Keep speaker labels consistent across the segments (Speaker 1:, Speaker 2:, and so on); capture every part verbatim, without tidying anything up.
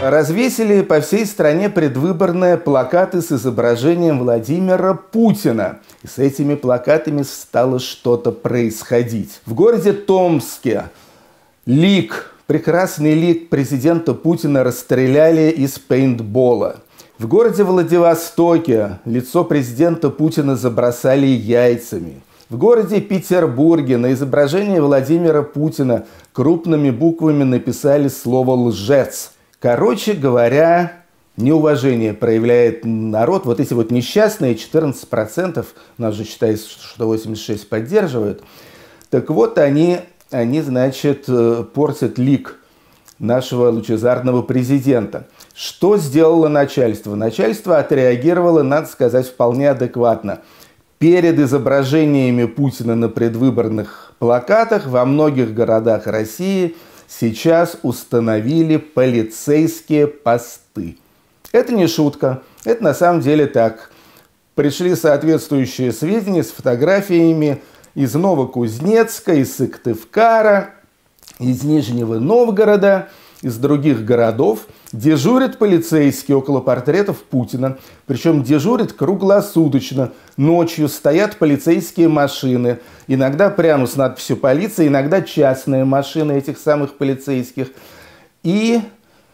Speaker 1: Развесили по всей стране предвыборные плакаты с изображением Владимира Путина. И с этими плакатами стало что-то происходить. В городе Томске лик, прекрасный лик президента Путина расстреляли из пейнтбола. В городе Владивостоке лицо президента Путина забросали яйцами. В городе Петербурге на изображении Владимира Путина крупными буквами написали слово «лжец». Короче говоря, неуважение проявляет народ. Вот эти вот несчастные четырнадцать процентов, у нас же считается, что восемьдесят шесть процентов поддерживают. Так вот, они, они, значит, портят лик нашего лучезарного президента. Что сделало начальство? Начальство отреагировало, надо сказать, вполне адекватно. Перед изображениями Путина на предвыборных плакатах во многих городах России сейчас установили полицейские посты. Это не шутка, это на самом деле так. Пришли соответствующие сведения с фотографиями из Новокузнецка, из Сыктывкара, из Нижнего Новгорода, из других городов. Дежурят полицейские около портретов Путина. Причем дежурят круглосуточно. Ночью стоят полицейские машины. Иногда прямо с надписью «Полиция», иногда частные машины этих самых полицейских. И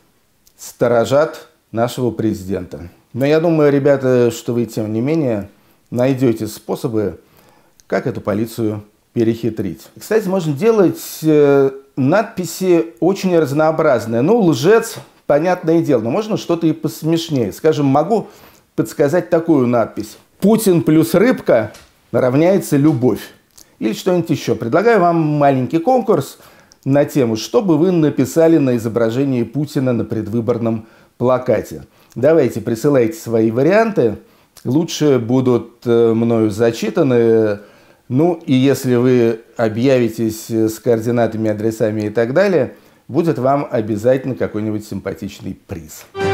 Speaker 1: сторожат нашего президента. Но я думаю, ребята, что вы, тем не менее, найдете способы, как эту полицию перехитрить. Кстати, можно делать э, надписи очень разнообразные. Ну, лжец, понятное дело, но можно что-то и посмешнее. Скажем, могу подсказать такую надпись. «Путин плюс рыбка равняется любовь». Или что-нибудь еще. Предлагаю вам маленький конкурс на тему, что бы вы написали на изображении Путина на предвыборном плакате. Давайте, присылайте свои варианты. Лучше будут мною зачитаны. Ну, и если вы объявитесь с координатами, адресами и так далее, будет вам обязательно какой-нибудь симпатичный приз.